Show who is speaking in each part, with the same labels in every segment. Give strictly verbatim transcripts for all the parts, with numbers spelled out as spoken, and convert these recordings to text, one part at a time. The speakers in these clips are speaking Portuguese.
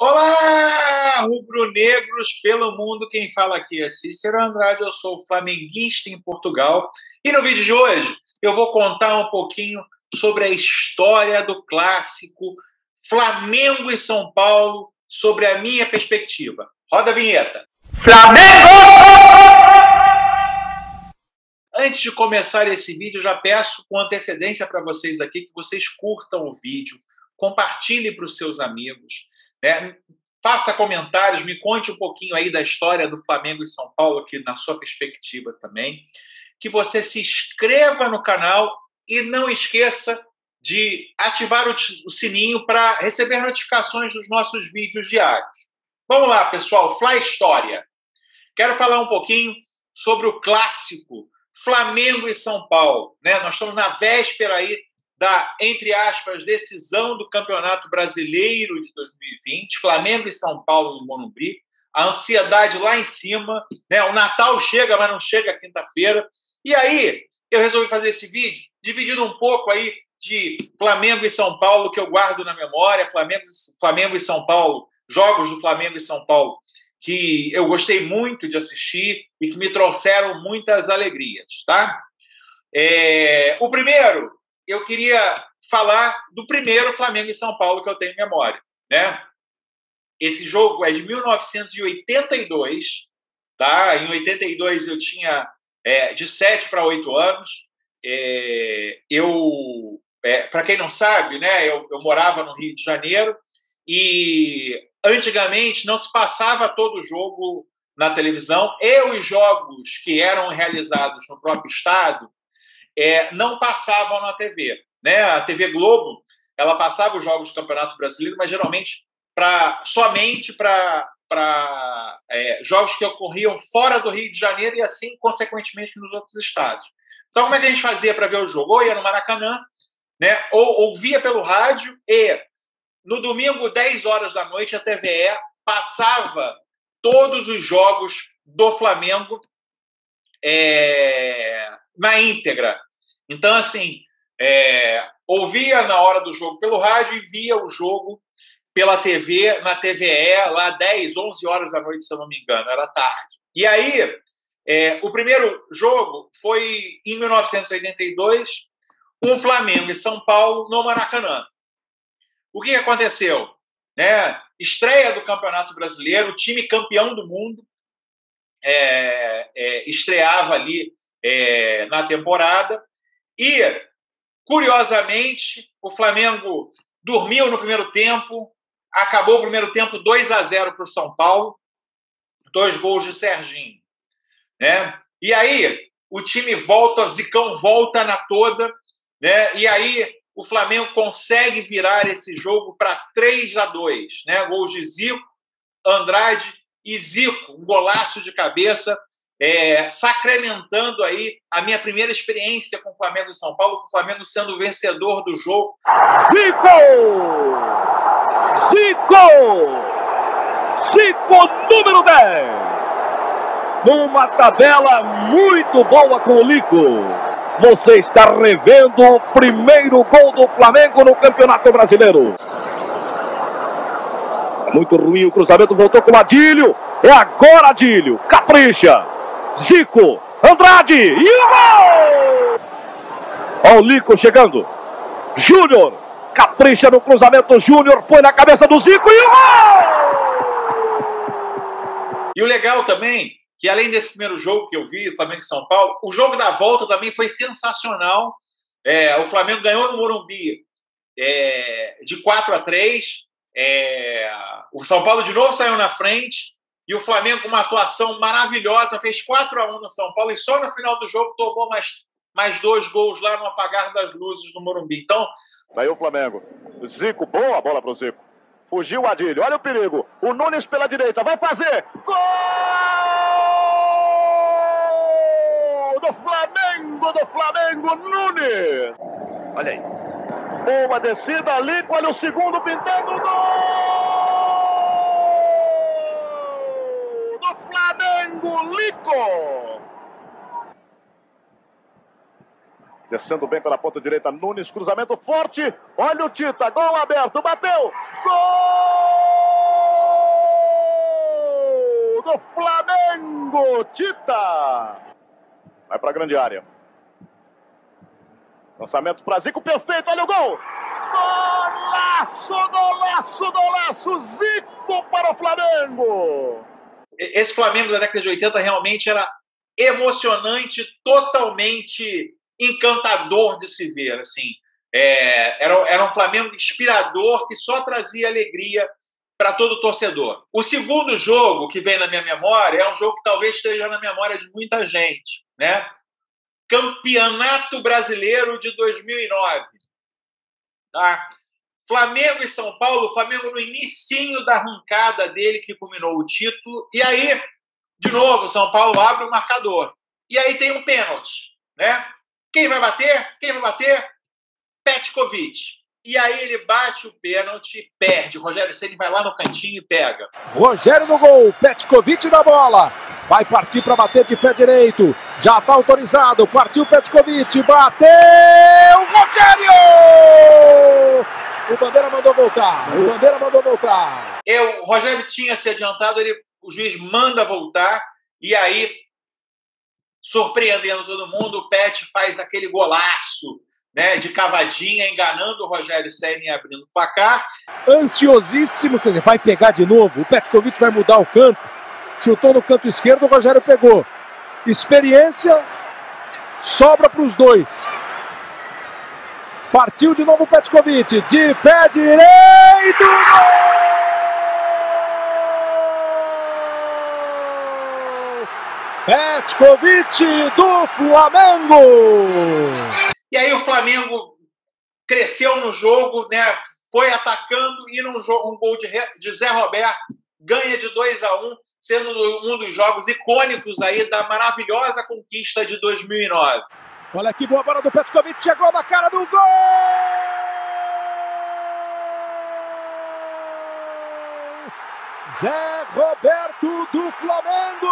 Speaker 1: Olá, rubro-negros pelo mundo, quem fala aqui é Cícero Andrade, eu sou flamenguista em Portugal e no vídeo de hoje eu vou contar um pouquinho sobre a história do clássico Flamengo e São Paulo, sobre a minha perspectiva. Roda a vinheta. Flamengo! Antes de começar esse vídeo, já peço com antecedência para vocês aqui que vocês curtam o vídeo, compartilhem para os seus amigos, né? Faça comentários, me conte um pouquinho aí da história do Flamengo e São Paulo, aqui na sua perspectiva também. Que você se inscreva no canal e não esqueça de ativar o sininho para receber notificações dos nossos vídeos diários. Vamos lá, pessoal, Fla História. Quero falar um pouquinho sobre o clássico Flamengo e São Paulo, né? Nós estamos na véspera aí da, entre aspas, decisão do Campeonato Brasileiro de dois mil e vinte, Flamengo e São Paulo no Morumbi, a ansiedade lá em cima, né? O Natal chega, mas não chega quinta-feira. E aí, eu resolvi fazer esse vídeo, dividindo um pouco aí de Flamengo e São Paulo, que eu guardo na memória, Flamengo, Flamengo e São Paulo, jogos do Flamengo e São Paulo, que eu gostei muito de assistir e que me trouxeram muitas alegrias, tá? É, o primeiro, eu queria falar do primeiro Flamengo e São Paulo que eu tenho em memória, né? Esse jogo é de mil novecentos e oitenta e dois, tá? Em oitenta e dois eu tinha é, de sete para oito anos. É, eu, é, para quem não sabe, né? Eu, eu morava no Rio de Janeiro e antigamente não se passava todo o jogo na televisão. E os jogos que eram realizados no próprio estado é, não passavam na T V, né? A T V Globo, ela passava os jogos do Campeonato Brasileiro, mas geralmente pra, somente para é, jogos que ocorriam fora do Rio de Janeiro e assim, consequentemente, nos outros estados. Então, como é que a gente fazia para ver o jogo? Ou ia no Maracanã, né? Ou ouvia pelo rádio e no domingo, dez horas da noite, a T V E passava todos os jogos do Flamengo é, na íntegra. Então, assim, é, ouvia na hora do jogo pelo rádio e via o jogo pela T V, na T V E, lá dez, onze horas da noite, se eu não me engano, era tarde. E aí, é, o primeiro jogo foi em mil novecentos e oitenta e dois, um Flamengo e São Paulo no Maracanã. O que aconteceu? Né? Estreia do Campeonato Brasileiro, time campeão do mundo, é, é, estreava ali é, na temporada e, curiosamente, o Flamengo dormiu no primeiro tempo, acabou o primeiro tempo dois a zero para o São Paulo, dois gols de Serginho. Né? E aí o time volta, Zicão volta na toda, né? E aí o Flamengo consegue virar esse jogo para três a dois, né? Gols de Zico, Andrade e Zico, um golaço de cabeça, é, sacramentando aí a minha primeira experiência com o Flamengo e São Paulo, com o Flamengo sendo o vencedor do jogo.
Speaker 2: Zico! Zico! Zico número dez! Numa tabela muito boa com o Lico. Você está revendo o primeiro gol do Flamengo no Campeonato Brasileiro. É muito ruim o cruzamento, voltou com o Adílio. É agora Adílio, capricha. Zico, Andrade e o gol! Olha o Lico chegando. Júnior, capricha no cruzamento, Júnior põe na cabeça do Zico e o gol!
Speaker 1: E o legal também, que além desse primeiro jogo que eu vi, Flamengo e São Paulo, o jogo da volta também foi sensacional. É, o Flamengo ganhou no Morumbi é, de quatro a três. É, o São Paulo de novo saiu na frente e o Flamengo com uma atuação maravilhosa fez quatro a um no São Paulo e só no final do jogo tomou mais, mais dois gols lá no apagar das luzes do Morumbi. Então,
Speaker 2: daí o Flamengo. Zico, boa bola pro Zico. Fugiu o Adílio, olha o perigo. O Nunes pela direita, vai fazer. Gol do Flamengo, do Flamengo, Nunes. Olha aí. Boa descida ali, olha o segundo pintando. Gol do Flamengo, Lico. Descendo bem pela ponta direita, Nunes, cruzamento forte. Olha o Tita, gol aberto, bateu. Gol! Flamengo, Tita. Vai para a grande área. Lançamento para Zico, perfeito, olha o gol. Golaço, golaço, golaço, Zico para o Flamengo.
Speaker 1: Esse Flamengo da década de oitenta realmente era emocionante, totalmente encantador de se ver, assim. É, era, era um Flamengo inspirador que só trazia alegria para todo torcedor. O segundo jogo que vem na minha memória é um jogo que talvez esteja na memória de muita gente, né? Campeonato Brasileiro de dois mil e nove. Tá? Flamengo e São Paulo, Flamengo no inicinho da arrancada dele, que culminou o título, e aí, de novo, São Paulo abre o marcador. E aí tem um pênalti, né? Quem vai bater? Quem vai bater? Petkovic. E aí ele bate o pênalti e perde. Rogério Ceni vai lá no cantinho e pega.
Speaker 3: Rogério no gol, Petkovic na bola. Vai partir para bater de pé direito. Já está autorizado. Partiu Petkovic. Bateu! Rogério! O Bandeira mandou voltar. O Bandeira mandou voltar.
Speaker 1: Eu, o Rogério tinha se adiantado. Ele, o juiz manda voltar. E aí, surpreendendo todo mundo, o Pet faz aquele golaço, né, de cavadinha, enganando o Rogério Ceni e abrindo o placar.
Speaker 3: Ansiosíssimo. Vai pegar de novo. O Petkovic vai mudar o canto. Chutou no canto esquerdo, o Rogério pegou. Experiência sobra para os dois. Partiu de novo o Petkovic, de pé direito. Gol! Petkovic do Flamengo.
Speaker 1: E aí o Flamengo cresceu no jogo, né? Foi atacando e num jogo, um gol de, de Zé Roberto ganha de dois a um, sendo um dos jogos icônicos aí da maravilhosa conquista de dois mil e nove.
Speaker 3: Olha que boa bola do Petkovic, chegou na cara do gol! Zé Roberto do Flamengo!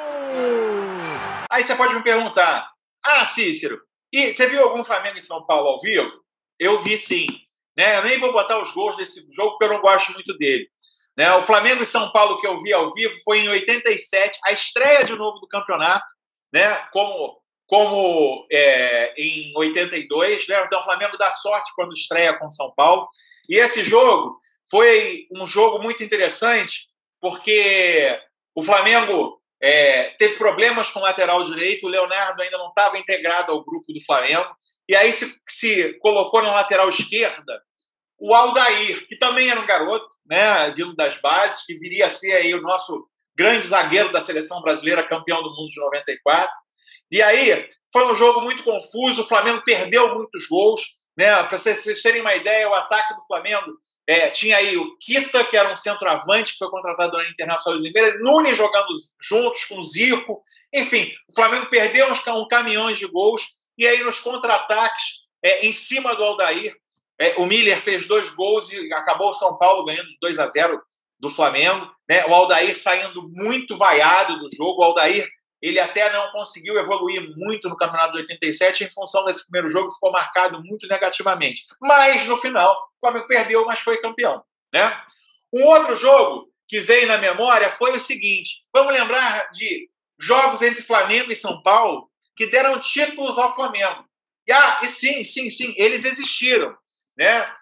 Speaker 1: Aí você pode me perguntar, ah, Cícero, e você viu algum Flamengo em São Paulo ao vivo? Eu vi sim. Né? Eu nem vou botar os gols desse jogo porque eu não gosto muito dele. Né? O Flamengo e São Paulo que eu vi ao vivo foi em oitenta e sete, a estreia de novo do campeonato, né? como, como é, em oitenta e dois. Né? Então o Flamengo dá sorte quando estreia com São Paulo. E esse jogo foi um jogo muito interessante porque o Flamengo é, teve problemas com o lateral direito, o Leonardo ainda não estava integrado ao grupo do Flamengo, e aí se, se colocou na lateral esquerda o Aldair, que também era um garoto, né, vindo das bases, que viria a ser aí o nosso grande zagueiro da seleção brasileira, campeão do mundo de noventa e quatro. E aí foi um jogo muito confuso, o Flamengo perdeu muitos gols, né? Para vocês terem uma ideia, o ataque do Flamengo é, tinha aí o Kita, que era um centroavante, que foi contratado na Internacional de Oliveira, Nunes jogando juntos com o Zico. Enfim, o Flamengo perdeu uns um caminhões de gols, e aí nos contra-ataques, é, em cima do Aldair, é, o Miller fez dois gols e acabou o São Paulo ganhando dois a zero do Flamengo. Né? O Aldair saindo muito vaiado do jogo. O Aldair, ele até não conseguiu evoluir muito no Campeonato de oitenta e sete em função desse primeiro jogo, ficou marcado muito negativamente. Mas, no final, o Flamengo perdeu, mas foi campeão. Né? Um outro jogo que veio na memória foi o seguinte, vamos lembrar de jogos entre Flamengo e São Paulo que deram títulos ao Flamengo. E, ah, e sim, sim, sim, eles existiram. Né?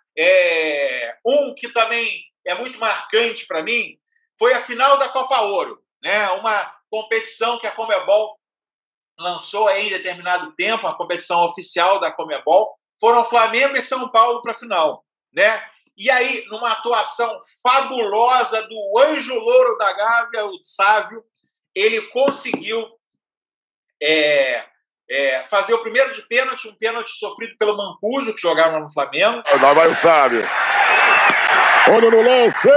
Speaker 1: É, um que também é muito marcante para mim foi a final da Copa Ouro, né? Uma competição que a Conmebol lançou aí em determinado tempo, a competição oficial da Conmebol. Foram Flamengo e São Paulo para a final. Né? E aí, numa atuação fabulosa do Anjo Louro da Gávea, o Sávio, ele conseguiu é, É, fazer o primeiro de pênalti, um pênalti sofrido pelo Mancuso, que jogava no Flamengo.
Speaker 2: Lá vai o Sábio. Olha no lance.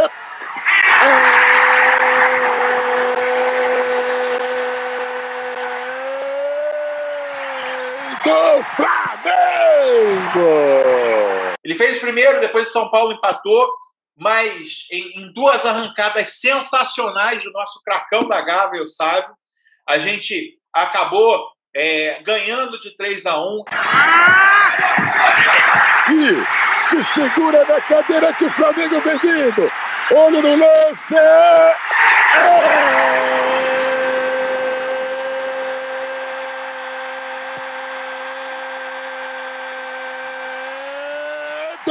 Speaker 2: Do Flamengo!
Speaker 1: Ele fez o primeiro, depois o São Paulo empatou, mas em, em duas arrancadas sensacionais do nosso cracão da Gávea, o Sábio, a gente acabou É, ganhando de três a um.
Speaker 2: E se segura na cadeira que o Flamengo vem vindo. Olho no lance. É...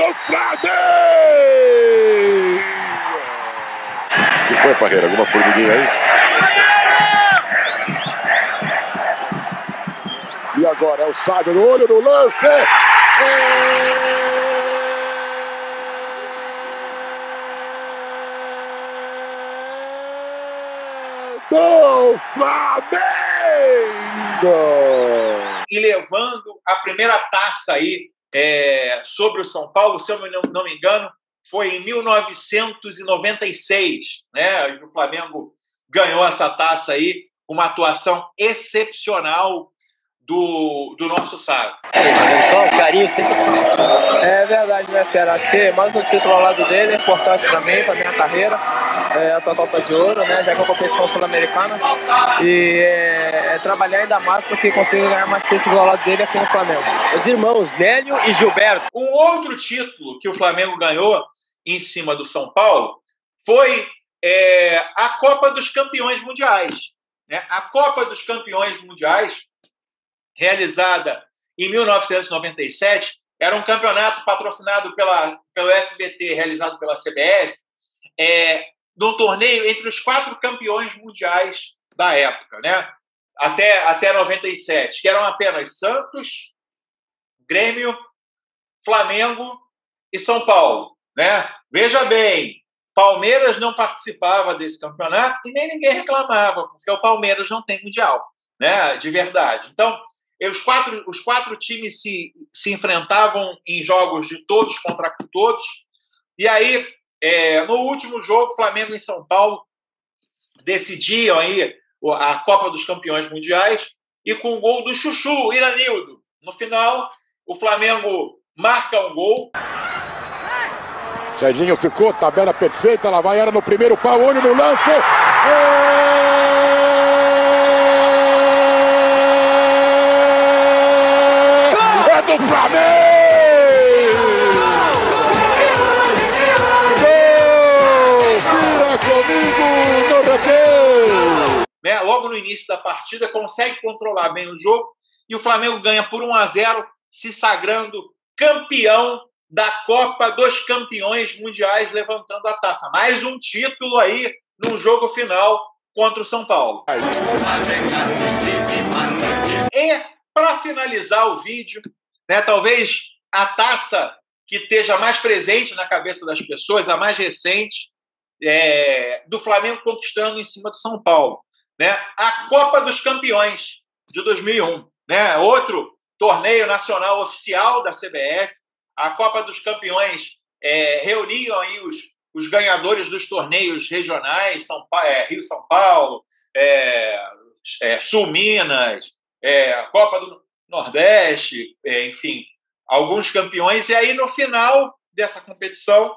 Speaker 2: Flamengo! O que foi, Parreira? Alguma formiguinha aí? E agora é o Sábio no olho no lance. É... do Flamengo!
Speaker 1: E levando a primeira taça aí é, sobre o São Paulo, se eu não, não me engano, foi em mil novecentos e noventa e seis, né? O Flamengo ganhou essa taça aí, uma atuação excepcional do, do nosso Sábio.
Speaker 4: Só o carinho sempre. É verdade, né, Pera? Acho que mais um título ao lado dele é importante para mim, para minha carreira. É essa Copa de Ouro, né? Já que é uma competição sul-americana. E é, é trabalhar ainda mais para que consiga ganhar mais títulos ao lado dele aqui no Flamengo. Os irmãos Nélio e Gilberto.
Speaker 1: Um outro título que o Flamengo ganhou em cima do São Paulo foi é, a Copa dos Campeões Mundiais. Né? A Copa dos Campeões Mundiais, realizada em mil novecentos e noventa e sete, era um campeonato patrocinado pela, pelo S B T, realizado pela C B F, é, num torneio entre os quatro campeões mundiais da época, né? até, até noventa e sete, que eram apenas Santos, Grêmio, Flamengo e São Paulo. Né? Veja bem, Palmeiras não participava desse campeonato e nem ninguém reclamava, porque o Palmeiras não tem mundial, né? De verdade. Então, os quatro, os quatro times se, se enfrentavam em jogos de todos contra todos. E aí, é, no último jogo, Flamengo e São Paulo decidiam aí a Copa dos Campeões Mundiais, e com o gol do Chuchu, Iranildo. No final, o Flamengo marca um gol.
Speaker 2: Serginho ficou, tabela perfeita, lá vai, era no primeiro pau, olho no lance. É, é do Flamengo! Gol! Tira comigo no recreio!
Speaker 1: Né? Logo no início da partida, consegue controlar bem o jogo e o Flamengo ganha por um a zero, se sagrando campeão da Copa dos Campeões Mundiais, levantando a taça. Mais um título aí no jogo final contra o São Paulo. E, para finalizar o vídeo, né, talvez a taça que esteja mais presente na cabeça das pessoas, a mais recente, é, do Flamengo conquistando em cima do São Paulo. Né? A Copa dos Campeões de dois mil e um. Né? Outro torneio nacional oficial da C B F. A Copa dos Campeões é, reuniam aí os, os ganhadores dos torneios regionais, São pa é, Rio-São Paulo, é, é, Sul-Minas, é, Copa do Nordeste, é, enfim, alguns campeões. E aí, no final dessa competição,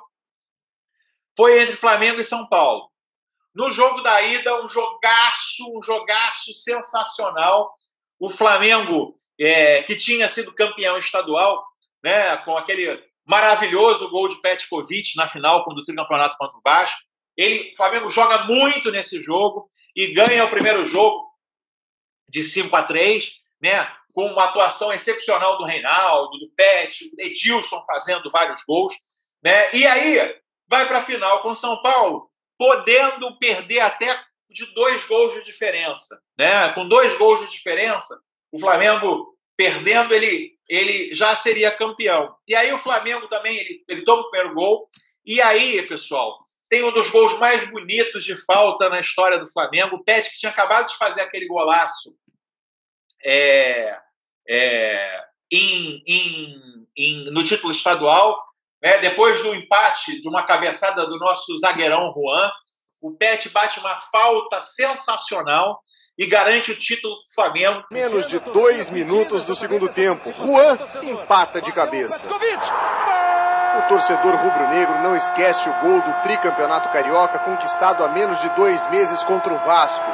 Speaker 1: foi entre Flamengo e São Paulo. No jogo da ida, um jogaço, um jogaço sensacional. O Flamengo, é, que tinha sido campeão estadual, né, com aquele maravilhoso gol de Petkovic na final, quando o tricampeonato contra o Vasco. Ele, o Flamengo joga muito nesse jogo e ganha o primeiro jogo de cinco a três, né, com uma atuação excepcional do Reinaldo, do Pet, do Edilson fazendo vários gols. Né, e aí vai para a final com o São Paulo, podendo perder até de dois gols de diferença. Né? Com dois gols de diferença, o Flamengo perdendo, ele, ele já seria campeão. E aí o Flamengo também, ele, ele toma o primeiro gol. E aí, pessoal, tem um dos gols mais bonitos de falta na história do Flamengo. O Pet, que tinha acabado de fazer aquele golaço é, é, em, em, em, no título estadual, né? Depois do empate de uma cabeçada do nosso zagueirão Juan, o Pet bate uma falta sensacional e garante o título do Flamengo.
Speaker 5: Menos de dois minutos do segundo tempo, Juan empata de cabeça. O torcedor rubro-negro não esquece o gol do tricampeonato carioca conquistado há menos de dois meses contra o Vasco.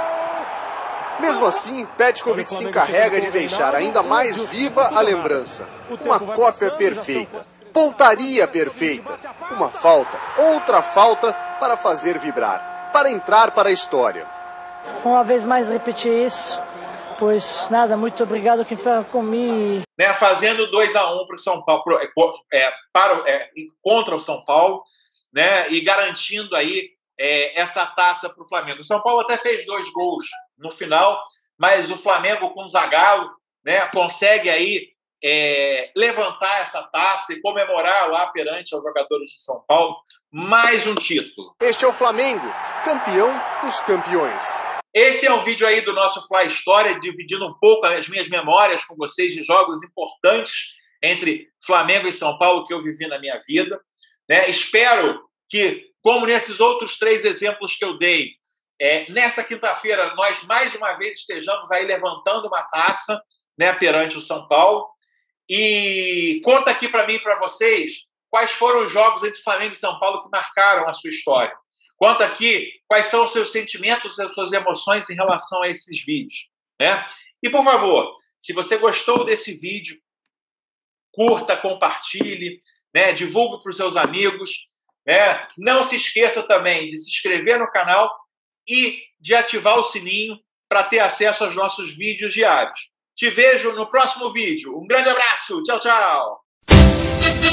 Speaker 5: Mesmo assim, Petkovic se encarrega de deixar ainda mais viva a lembrança. Uma cópia perfeita, pontaria perfeita, uma falta, outra falta para fazer vibrar, para entrar para a história.
Speaker 6: Uma vez mais repetir isso, Pois nada, muito obrigado que foi comigo.
Speaker 1: Né, fazendo dois a um para o São Paulo, pro, é, para, é, contra o São Paulo, né, e garantindo aí é, essa taça para o Flamengo. O São Paulo até fez dois gols no final, mas o Flamengo com o Zagallo, né, consegue aí é, levantar essa taça e comemorar lá perante os jogadores de São Paulo mais um título.
Speaker 5: Este é o Flamengo, campeão dos campeões.
Speaker 1: Esse é um vídeo aí do nosso Fly História, dividindo um pouco as minhas memórias com vocês de jogos importantes entre Flamengo e São Paulo que eu vivi na minha vida. Né? Espero que, como nesses outros três exemplos que eu dei, é, nessa quinta-feira nós mais uma vez estejamos aí levantando uma taça, né, perante o São Paulo. E conta aqui para mim e para vocês quais foram os jogos entre Flamengo e São Paulo que marcaram a sua história. Conta aqui quais são os seus sentimentos, as suas emoções em relação a esses vídeos. Né? E, por favor, se você gostou desse vídeo, curta, compartilhe, né? Divulgue para os seus amigos. Né? Não se esqueça também de se inscrever no canal e de ativar o sininho para ter acesso aos nossos vídeos diários. Te vejo no próximo vídeo. Um grande abraço. Tchau, tchau.